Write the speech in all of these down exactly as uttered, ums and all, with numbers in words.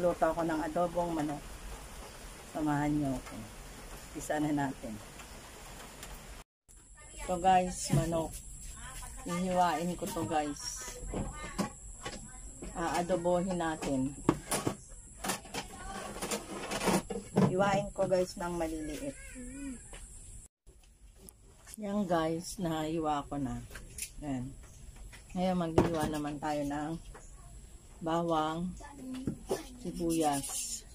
Magluto ako ng adobong manok. Samahan niyo ako. Isa na natin. So guys, manok. Hihiwain ko to guys. Aadobohin natin. Hiwain ko guys ng maliliit. Yan guys, nahiwa ko na. Yan. Ngayon maghiwa naman tayo ng bawang, sibuyas.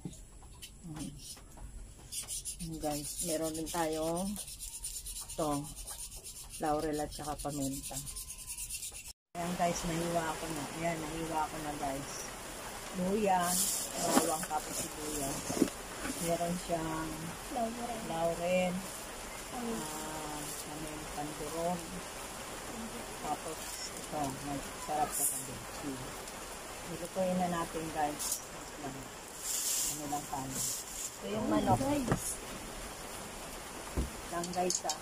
Yan guys, meron din tayong ito, laurel at saka paminta. Ayan guys, nahiwa ko na. Ayan, nahiwa ko na guys. Luya, bawang tapos sibuyas. Meron siyang laurel, laurel uh, pandurog. Tapos ito, masarap sa kabechi. Nilutuin na natin guys. Ano lang tayo. Ito yung manok. Lang guys ah.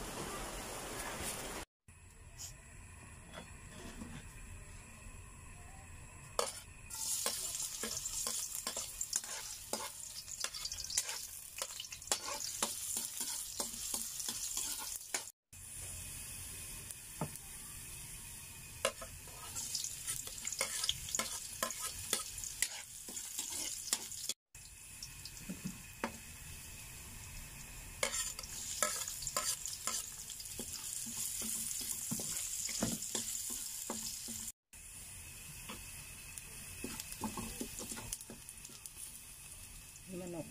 Manok.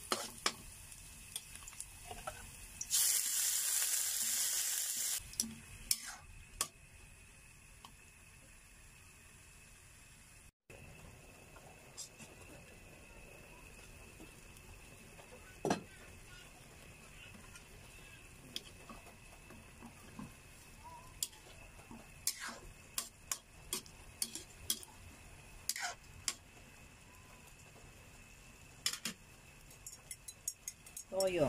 Toyo.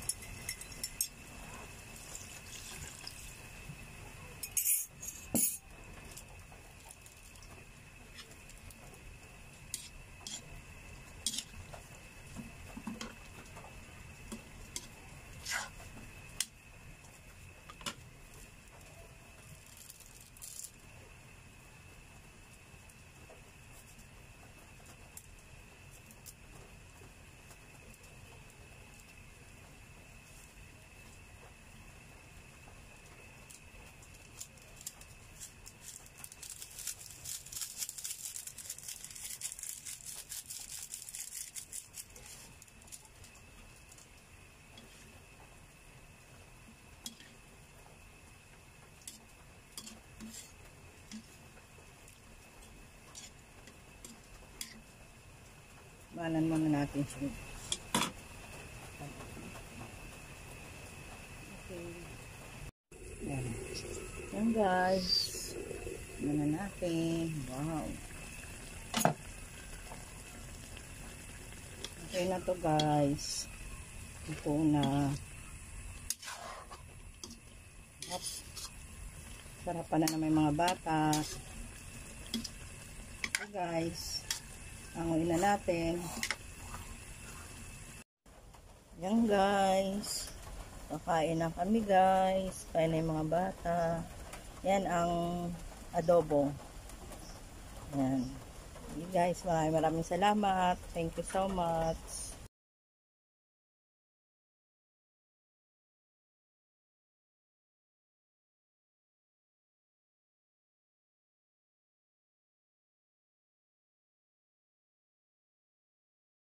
Banan muna natin siya. Okay. Yan. Yan guys. Muna natin. Wow. Okay na to guys. Ito na. At sarapan na na may mga bata. Okay guys. Anguin na natin. Yan guys. Kakain na kami guys. Kain na yung mga bata. Yan ang adobo. Yan. Okay guys, maraming maraming salamat. Thank you so much.